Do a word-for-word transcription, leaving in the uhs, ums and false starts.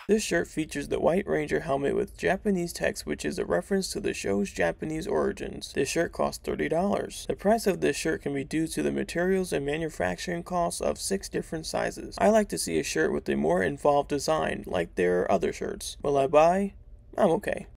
This shirt features the White Ranger helmet with Japanese text, which is a reference to the show's Japanese origins. This shirt costs thirty dollars. The price of this shirt can be due to the materials and manufacturing costs of six different sizes. I like to see a shirt with a more involved design, like their other shirts. Will I buy? I'm okay.